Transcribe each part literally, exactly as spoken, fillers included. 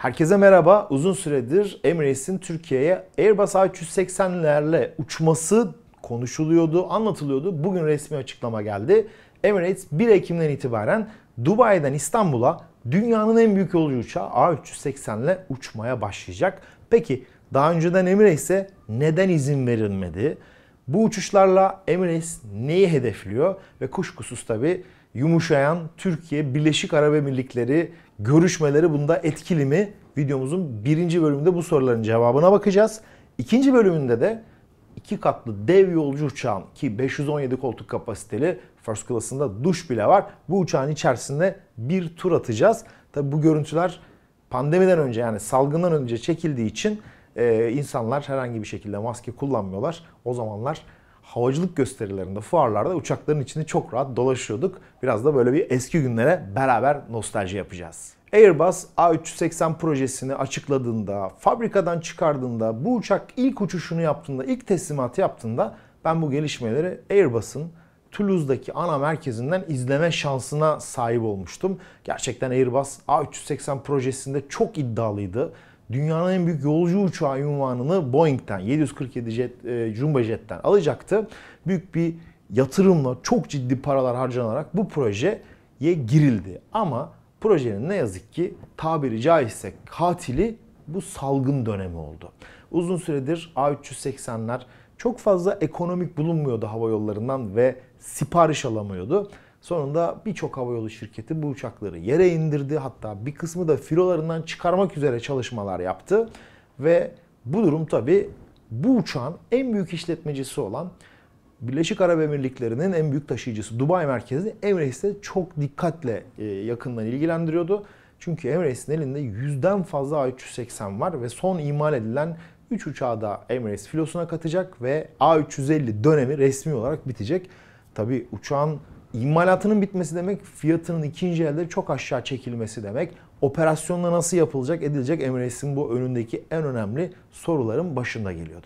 Herkese merhaba. Uzun süredir Emirates'in Türkiye'ye Airbus A üç yüz seksenlerle uçması konuşuluyordu, anlatılıyordu. Bugün resmi açıklama geldi. Emirates bir Ekim'den itibaren Dubai'den İstanbul'a dünyanın en büyük yolcu uçağı A üç yüz seksenle uçmaya başlayacak. Peki daha önceden Emirates'e neden izin verilmedi? Bu uçuşlarla Emirates neyi hedefliyor? Ve kuşkusuz tabii yumuşayan Türkiye Birleşik Arap Emirlikleri görüşmeleri bunda etkili mi? Videomuzun birinci bölümünde bu soruların cevabına bakacağız. İkinci bölümünde de iki katlı dev yolcu uçağın ki beş yüz on yedi koltuk kapasiteli First Class'ında duş bile var. Bu uçağın içerisinde bir tur atacağız. Tabi bu görüntüler pandemiden önce, yani salgından önce çekildiği için e, insanlar herhangi bir şekilde maske kullanmıyorlar. O zamanlar havacılık gösterilerinde, fuarlarda uçakların içinde çok rahat dolaşıyorduk. Biraz da böyle bir eski günlere beraber nostalji yapacağız. Airbus A üç yüz seksen projesini açıkladığında, fabrikadan çıkardığında, bu uçak ilk uçuşunu yaptığında, ilk teslimatı yaptığında ben bu gelişmeleri Airbus'un Toulouse'daki ana merkezinden izleme şansına sahip olmuştum. Gerçekten Airbus A üç yüz seksen projesinde çok iddialıydı. Dünyanın en büyük yolcu uçağı unvanını Boeing'den, yedi yüz kırk yedi jet, e, Jumbo Jet'ten alacaktı. Büyük bir yatırımla, çok ciddi paralar harcanarak bu projeye girildi. Ama projenin ne yazık ki tabiri caizse katili bu salgın dönemi oldu. Uzun süredir A üç yüz seksenler çok fazla ekonomik bulunmuyordu hava yollarından ve sipariş alamıyordu. Sonunda birçok havayolu şirketi bu uçakları yere indirdi. Hatta bir kısmı da filolarından çıkarmak üzere çalışmalar yaptı. Ve bu durum tabii bu uçağın en büyük işletmecisi olan Birleşik Arap Emirlikleri'nin en büyük taşıyıcısı Dubai merkezli Emirates'e çok dikkatle yakından ilgilendiriyordu. Çünkü Emirates'in elinde yüzden fazla A üç yüz seksen var ve son imal edilen üç uçağı da Emirates filosuna katacak ve A üç yüz elli dönemi resmi olarak bitecek. Tabii uçağın İmalatının bitmesi demek, fiyatının ikinci elde çok aşağı çekilmesi demek. Operasyonla nasıl yapılacak, edilecek Emirates'in bu önündeki en önemli soruların başında geliyordu.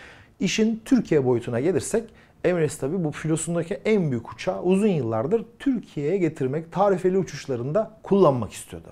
İşin Türkiye boyutuna gelirsek, Emirates tabii bu filosundaki en büyük uçağı uzun yıllardır Türkiye'ye getirmek, tarifeli uçuşlarında kullanmak istiyordu.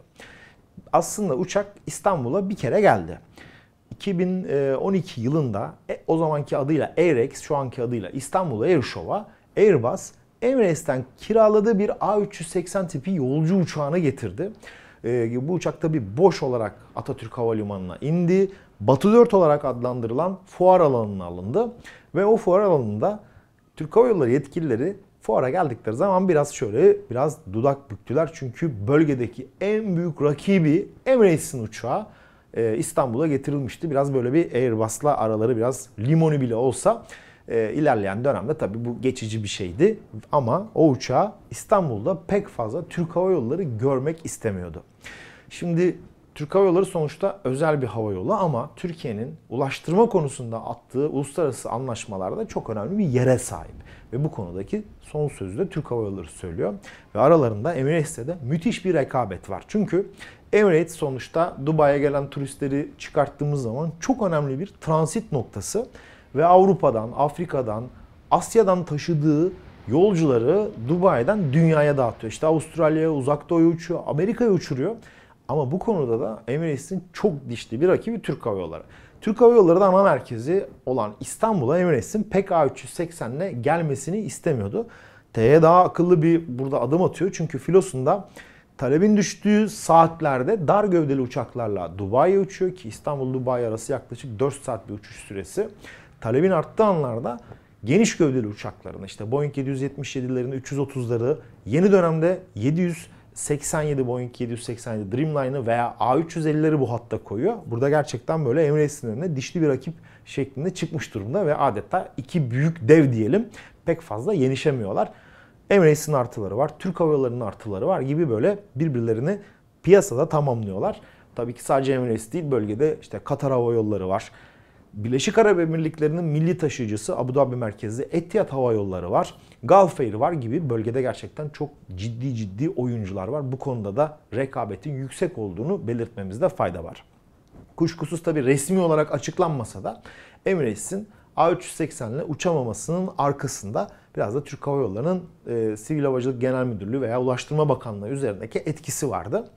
Aslında uçak İstanbul'a bir kere geldi. iki bin on iki yılında o zamanki adıyla Airex, şu anki adıyla İstanbul Airshow'a Airbus Emirates'ten kiraladığı bir A üç yüz seksen tipi yolcu uçağını getirdi. Ee, bu uçak tabi boş olarak Atatürk Havalimanı'na indi. Batı dört olarak adlandırılan fuar alanına alındı. Ve o fuar alanında Türk Hava Yolları yetkilileri fuara geldikleri zaman biraz şöyle biraz dudak büktüler. Çünkü bölgedeki en büyük rakibi Emirates'in uçağı e, İstanbul'a getirilmişti. Biraz böyle bir Airbus'la araları biraz limoni bile olsa E, ilerleyen dönemde tabii bu geçici bir şeydi ama o uçağı İstanbul'da pek fazla Türk Hava Yolları görmek istemiyordu. Şimdi Türk Hava Yolları sonuçta özel bir hava yolu ama Türkiye'nin ulaştırma konusunda attığı uluslararası anlaşmalarda çok önemli bir yere sahip. Ve bu konudaki son sözü de Türk Hava Yolları söylüyor. Ve aralarında Emirates'te de müthiş bir rekabet var. Çünkü Emirates sonuçta Dubai'ye gelen turistleri çıkarttığımız zaman çok önemli bir transit noktası. Ve Avrupa'dan, Afrika'dan, Asya'dan taşıdığı yolcuları Dubai'den dünyaya dağıtıyor. İşte Avustralya'ya, Uzak Doğu'ya uçuyor, Amerika'ya uçuruyor. Ama bu konuda da Emirates'in çok dişli bir rakibi Türk Hava Yolları. Türk Hava Yolları da ana merkezi olan İstanbul'a Emirates'in pek A üç yüz seksenle gelmesini istemiyordu. T Y daha akıllı bir burada adım atıyor. Çünkü filosunda talebin düştüğü saatlerde dar gövdeli uçaklarla Dubai'ye uçuyor ki İstanbul-Dubai arası yaklaşık dört saat bir uçuş süresi. Talebin arttığı anlarda geniş gövdeli uçaklarını, işte Boeing yedi yüz yetmiş yedilerini, üç yüz otuzları, yeni dönemde yedi yüz seksen yedi Boeing yedi yüz seksen yedi Dreamline'ı veya A üç yüz ellileri bu hatta koyuyor. Burada gerçekten böyle Emirates'in önüne dişli bir rakip şeklinde çıkmış durumda ve adeta iki büyük dev diyelim pek fazla yenişemiyorlar. Emirates'in artıları var, Türk Hava Yolları'nın artıları var gibi böyle birbirlerini piyasada tamamlıyorlar. Tabii ki sadece Emirates değil, bölgede işte Katar Hava Yolları var. Birleşik Arap Emirlikleri'nin milli taşıyıcısı Abu Dhabi merkezli Etihad Hava Yolları var. Gulf Air var gibi bölgede gerçekten çok ciddi ciddi oyuncular var. Bu konuda da rekabetin yüksek olduğunu belirtmemizde fayda var. Kuşkusuz tabii resmi olarak açıklanmasa da Emirates'in A üç yüz seksenle uçamamasının arkasında biraz da Türk Hava Yolları'nın e, Sivil Havacılık Genel Müdürlüğü veya Ulaştırma Bakanlığı üzerindeki etkisi vardı.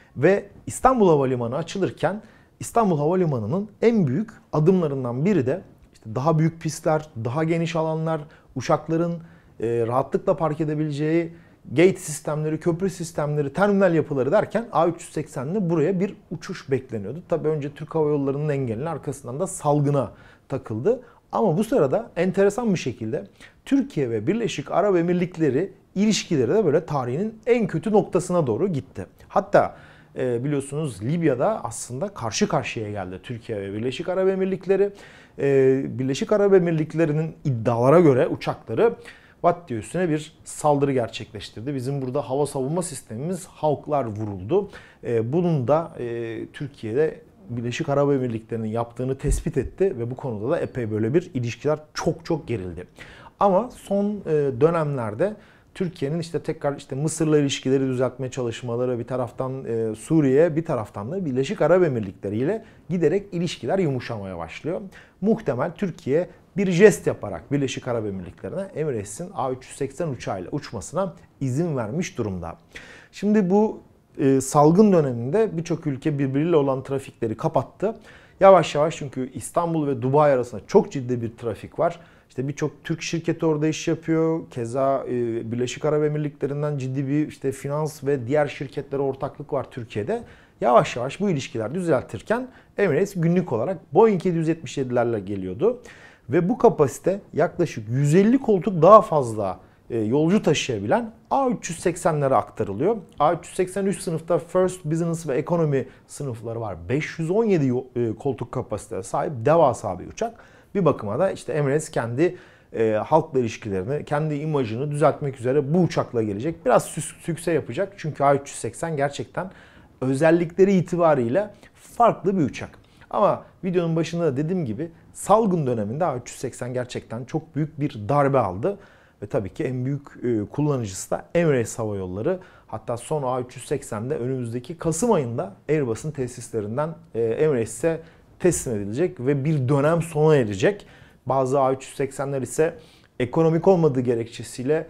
Ve İstanbul Havalimanı açılırken İstanbul Havalimanı'nın en büyük adımlarından biri de işte daha büyük pistler, daha geniş alanlar, uçakların e, rahatlıkla park edebileceği gate sistemleri, köprü sistemleri, terminal yapıları derken A üç yüz seksenle buraya bir uçuş bekleniyordu. Tabii önce Türk Hava Yolları'nın engelinin arkasından da salgına takıldı. Ama bu sırada enteresan bir şekilde Türkiye ve Birleşik Arap Emirlikleri ilişkileri de böyle tarihinin en kötü noktasına doğru gitti. Hatta e, biliyorsunuz Libya'da aslında karşı karşıya geldi Türkiye ve Birleşik Arap Emirlikleri. E, Birleşik Arap Emirlikleri'nin iddialara göre uçakları Vattiye üstüne bir saldırı gerçekleştirdi. Bizim burada hava savunma sistemimiz Hawk'lar vuruldu. E, bunun da e, Türkiye'de Birleşik Arap Emirlikleri'nin yaptığını tespit etti ve bu konuda da epey böyle bir ilişkiler çok çok gerildi. Ama son dönemlerde Türkiye'nin işte tekrar işte Mısır'la ilişkileri düzeltme çalışmaları, bir taraftan Suriye, bir taraftan da Birleşik Arap Emirlikleri ile giderek ilişkiler yumuşamaya başlıyor. Muhtemel Türkiye bir jest yaparak Birleşik Arap Emirlikleri'ne Emirates'in A üç yüz seksen uçağıyla uçmasına izin vermiş durumda. Şimdi bu e, salgın döneminde birçok ülke birbiriyle olan trafikleri kapattı. Yavaş yavaş, çünkü İstanbul ve Dubai arasında çok ciddi bir trafik var. İşte birçok Türk şirketi orada iş yapıyor. Keza e, Birleşik Arap Emirlikleri'nden ciddi bir işte finans ve diğer şirketlere ortaklık var Türkiye'de. Yavaş yavaş bu ilişkiler düzeltirken Emirates günlük olarak Boeing yedi yüz yetmiş yedilerle geliyordu. Ve bu kapasite yaklaşık yüz elli koltuk daha fazla yolcu taşıyabilen A üç yüz seksenlere aktarılıyor. A üç yüz seksen üç sınıfta First, Business ve Economy sınıfları var. beş yüz on yedi koltuk kapasiteye sahip devasa bir uçak. Bir bakıma da işte Emirates kendi e, halkla ilişkilerini, kendi imajını düzeltmek üzere bu uçakla gelecek. Biraz sükse yapacak çünkü A üç yüz seksen gerçekten özellikleri itibariyle farklı bir uçak. Ama videonun başında da dediğim gibi salgın döneminde A üç yüz seksen gerçekten çok büyük bir darbe aldı. Ve tabii ki en büyük kullanıcısı da Emirates Hava Yolları. Hatta son A üç yüz seksende önümüzdeki Kasım ayında Airbus'un tesislerinden Emirates'e teslim edilecek ve bir dönem sona erecek. Bazı A üç yüz seksenler ise ekonomik olmadığı gerekçesiyle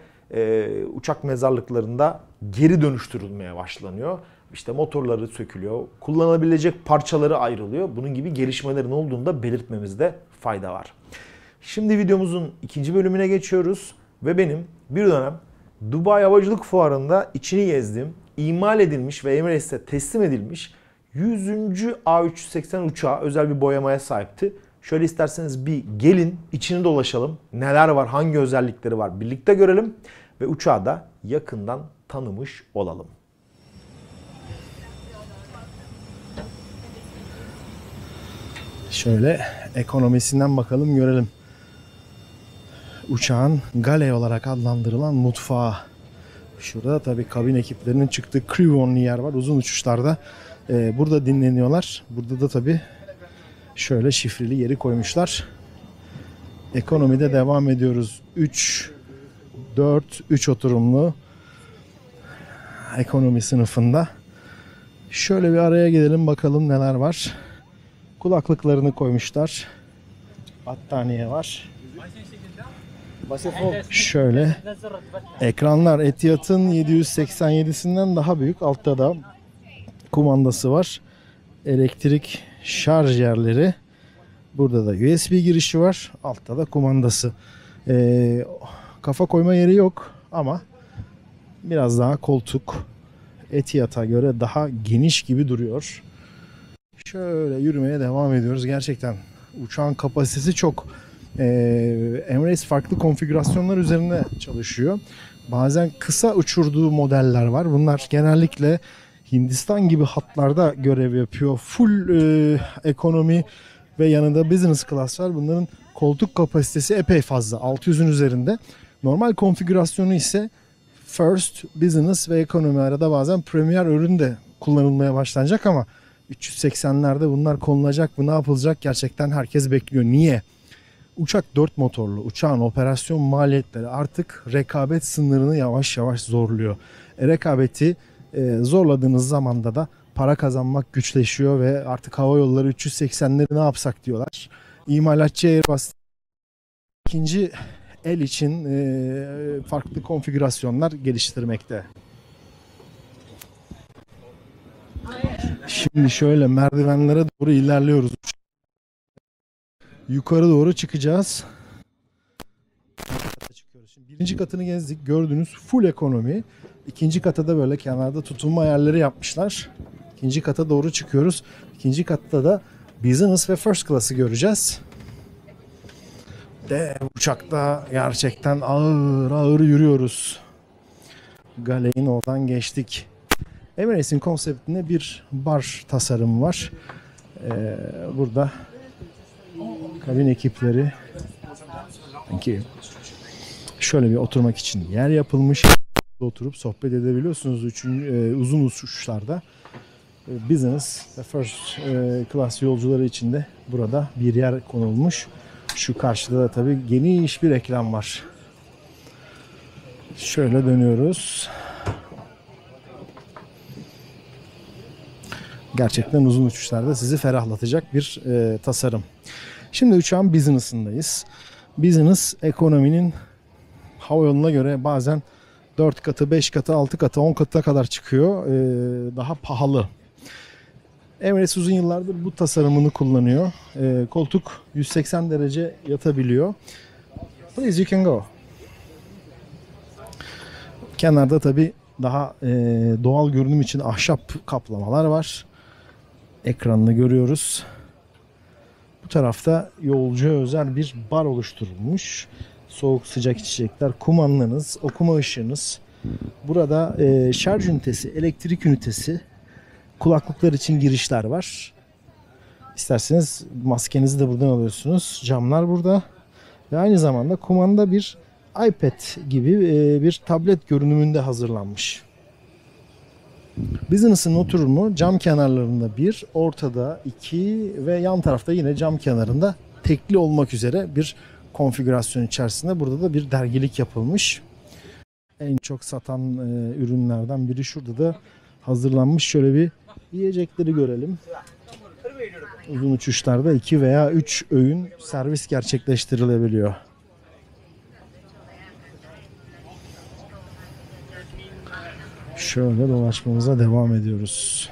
uçak mezarlıklarında geri dönüştürülmeye başlanıyor. İşte motorları sökülüyor, kullanılabilecek parçaları ayrılıyor. Bunun gibi gelişmelerin olduğunu da belirtmemizde fayda var. Şimdi videomuzun ikinci bölümüne geçiyoruz ve benim bir dönem Dubai Havacılık Fuarı'nda içini gezdiğim, imal edilmiş ve Emirates'e teslim edilmiş yüzüncü A üç yüz seksen uçağı özel bir boyamaya sahipti. Şöyle isterseniz bir gelin, içini dolaşalım. Neler var, hangi özellikleri var birlikte görelim ve uçağı da yakından tanımış olalım. Şöyle ekonomisinden bakalım, görelim. Uçağın galley olarak adlandırılan mutfağı. Şurada tabii kabin ekiplerinin çıktığı crew only yer var. Uzun uçuşlarda e, burada dinleniyorlar. Burada da tabii şöyle şifreli yeri koymuşlar. Ekonomide devam ediyoruz. üç, dört, üç oturumlu ekonomi sınıfında. Şöyle bir araya gidelim bakalım neler var. Kulaklıklarını koymuşlar. Battaniye var. Şöyle ekranlar Etihad'ın yedi yüz seksen yedisinden daha büyük. Altta da kumandası var. Elektrik şarj yerleri. Burada da U S B girişi var. Altta da kumandası. Ee, kafa koyma yeri yok ama biraz daha koltuk Etihad'a göre daha geniş gibi duruyor. Şöyle yürümeye devam ediyoruz. Gerçekten uçağın kapasitesi çok. Ee, Emirates farklı konfigürasyonlar üzerinde çalışıyor. Bazen kısa uçurduğu modeller var. Bunlar genellikle Hindistan gibi hatlarda görev yapıyor. Full e, ekonomi ve yanında business class var. Bunların koltuk kapasitesi epey fazla. altı yüzün üzerinde. Normal konfigürasyonu ise First, Business ve Economy, arada bazen Premier ürün de kullanılmaya başlanacak ama üç yüz seksenlerde bunlar konulacak mı, ne yapılacak gerçekten herkes bekliyor. Niye? Uçak dört motorlu. Uçağın operasyon maliyetleri artık rekabet sınırını yavaş yavaş zorluyor. E, rekabeti e, zorladığınız zamanda da para kazanmak güçleşiyor ve artık hava yolları üç yüz seksenleri ne yapsak diyorlar. İmalatçı Airbus ikinci el için e, farklı konfigürasyonlar geliştirmekte. Şimdi şöyle merdivenlere doğru ilerliyoruz. Yukarı doğru çıkacağız. Çıkıyoruz. Şimdi birinci katını gezdik. Gördüğünüz full ekonomi. İkinci kata da böyle kenarda tutunma yerleri yapmışlar. İkinci kata doğru çıkıyoruz. İkinci katta da business ve first class'ı göreceğiz. Dev uçakta gerçekten ağır ağır yürüyoruz. Galeyin oradan geçtik. Emirates'in konseptinde bir bar tasarımı var. Ee, burada kabin ekipleri sanki şöyle bir oturmak için yer yapılmış. Oturup sohbet edebiliyorsunuz üçün, e, uzun uçuşlarda. E, business ve first e, class yolcuları için de burada bir yer konulmuş. Şu karşıda da tabii geniş bir ekran var. Şöyle dönüyoruz. Gerçekten uzun uçuşlarda sizi ferahlatacak bir e, tasarım. Şimdi uçağın business'ındayız. Business ekonominin havayoluna göre bazen dört katı, beş katı, altı katı, on katına kadar çıkıyor. E, daha pahalı. Emirates uzun yıllardır bu tasarımını kullanıyor. E, koltuk yüz seksen derece yatabiliyor. Please, you can go. Kenarda tabi daha e, doğal görünüm için ahşap kaplamalar var. Ekranını görüyoruz. Bu tarafta yolcuya özel bir bar oluşturulmuş. Soğuk sıcak içecekler, kumandanız, okuma ışığınız. Burada e, şarj ünitesi, elektrik ünitesi, kulaklıklar için girişler var. İsterseniz maskenizi de buradan alıyorsunuz. Camlar burada. Ve aynı zamanda kumanda bir iPad gibi e, bir tablet görünümünde hazırlanmış. Business'ın oturumu cam kenarlarında bir, ortada iki ve yan tarafta yine cam kenarında tekli olmak üzere bir konfigürasyon içerisinde. Burada da bir dergilik yapılmış. En çok satan e, ürünlerden biri şurada da hazırlanmış. Şöyle bir yiyecekleri görelim. Uzun uçuşlarda iki veya üç öğün servis gerçekleştirilebiliyor. Şöyle dolaşmamıza devam ediyoruz.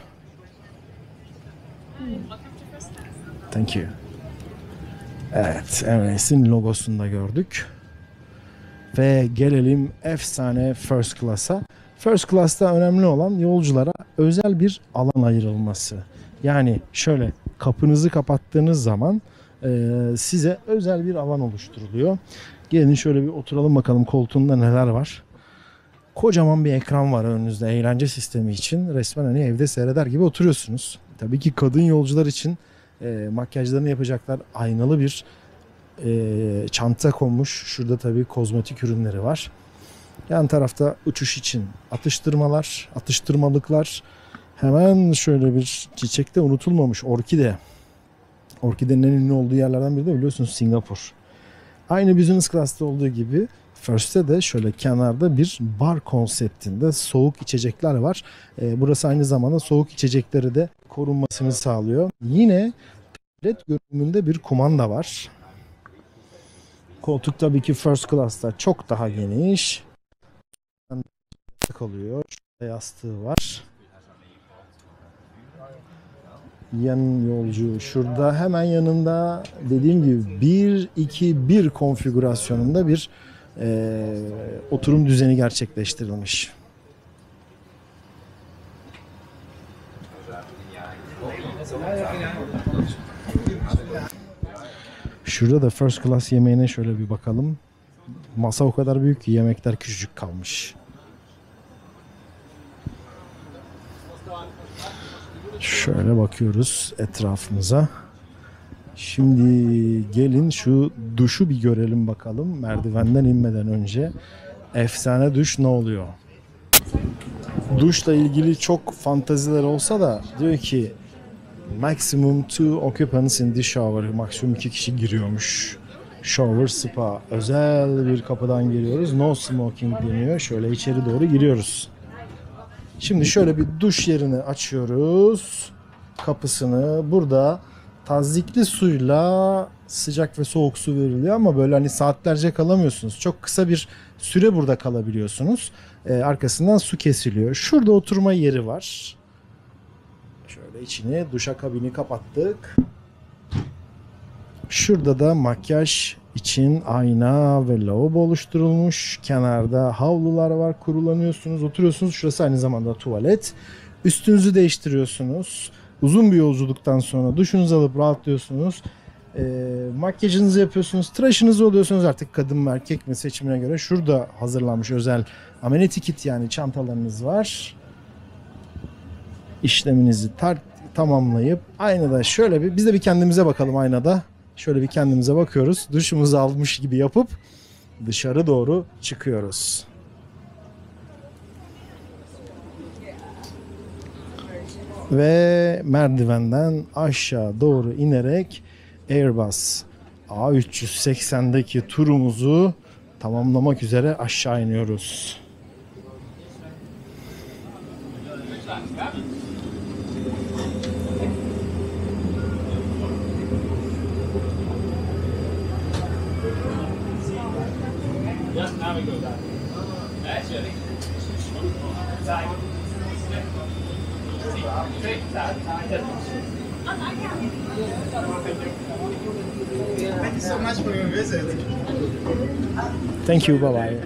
Thank you. Evet, Emirates'in logosunu da gördük. Ve gelelim efsane First Class'a. First Class'ta önemli olan yolculara özel bir alan ayrılması. Yani şöyle kapınızı kapattığınız zaman e, size özel bir alan oluşturuluyor. Gelin şöyle bir oturalım bakalım koltuğunda neler var. Kocaman bir ekran var önünüzde eğlence sistemi için. Resmen hani evde seyreder gibi oturuyorsunuz. Tabii ki kadın yolcular için e, makyajlarını yapacaklar. Aynalı bir e, çanta konmuş. Şurada tabii kozmetik ürünleri var. Yan tarafta uçuş için atıştırmalar, atıştırmalıklar. Hemen şöyle bir çiçekte unutulmamış orkide. Orkidenin en ünlü olduğu yerlerden biri de biliyorsunuz Singapur. Aynı business class'ta olduğu gibi First'te de şöyle kenarda bir bar konseptinde soğuk içecekler var. Ee, burası aynı zamanda soğuk içecekleri de korunmasını sağlıyor. Yine tablet görünümünde bir kumanda var. Koltuk tabii ki first class'ta çok daha geniş. Kalıyor. Şurada yastığı var. Yan yolcu şurada hemen yanında dediğim gibi bir iki bir konfigürasyonunda bir e, oturum düzeni gerçekleştirilmiş. Şurada da first class yemeğine şöyle bir bakalım. Masa o kadar büyük ki yemekler küçücük kalmış. Şöyle bakıyoruz etrafımıza. Şimdi gelin şu duşu bir görelim bakalım. Merdivenden inmeden önce efsane duş ne oluyor? Duşla ilgili çok fantaziler olsa da diyor ki maximum two occupants in the shower. Maksimum iki kişi giriyormuş. Shower spa. Özel bir kapıdan giriyoruz. No smoking deniyor. Şöyle içeri doğru giriyoruz. Şimdi şöyle bir duş yerini açıyoruz. Kapısını. Burada tazyikli suyla sıcak ve soğuk su veriliyor ama böyle hani saatlerce kalamıyorsunuz. Çok kısa bir süre burada kalabiliyorsunuz. Ee, arkasından su kesiliyor. Şurada oturma yeri var. Şöyle içini, duşakabini kapattık. Şurada da makyaj için ayna ve lavabo oluşturulmuş. Kenarda havlular var. Kurulanıyorsunuz, oturuyorsunuz. Şurası aynı zamanda tuvalet. Üstünüzü değiştiriyorsunuz. Uzun bir yolculuktan sonra duşunuzu alıp rahatlıyorsunuz. E, makyajınızı yapıyorsunuz. Tıraşınızı oluyorsunuz artık kadın mı erkek mi seçimine göre. Şurada hazırlanmış özel amenity kit yani çantalarınız var. İşleminizi tar- tamamlayıp aynada şöyle bir biz de bir kendimize bakalım aynada. Şöyle bir kendimize bakıyoruz. Duşumuzu almış gibi yapıp dışarı doğru çıkıyoruz. Ve merdivenden aşağı doğru inerek Airbus A üç yüz seksendeki turumuzu tamamlamak üzere aşağı iniyoruz. Thank you so much for your visit. Thank you, bye bye.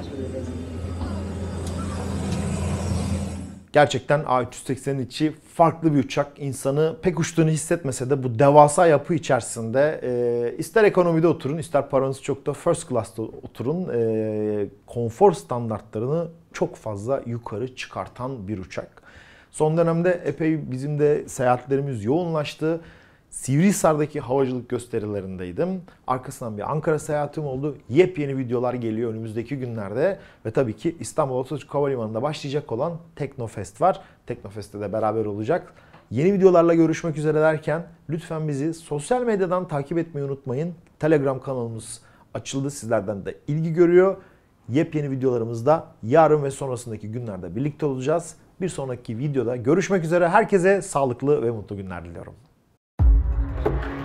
Gerçekten A üç yüz seksenin içi farklı bir uçak. İnsanı pek uçtuğunu hissetmese de bu devasa yapı içerisinde e, ister ekonomide oturun ister paranız çok da first class'ta oturun. E, konfor standartlarını çok fazla yukarı çıkartan bir uçak. Son dönemde epey bizim de seyahatlerimiz yoğunlaştı. Sivrihisar'daki havacılık gösterilerindeydim. Arkasından bir Ankara seyahatim oldu. Yepyeni videolar geliyor önümüzdeki günlerde. Ve tabii ki İstanbul Atatürk Havalimanı'nda başlayacak olan Teknofest var. Teknofest'te de beraber olacak. Yeni videolarla görüşmek üzere derken lütfen bizi sosyal medyadan takip etmeyi unutmayın. Telegram kanalımız açıldı. Sizlerden de ilgi görüyor. Yepyeni videolarımızda yarın ve sonrasındaki günlerde birlikte olacağız. Bir sonraki videoda görüşmek üzere. Herkese sağlıklı ve mutlu günler diliyorum.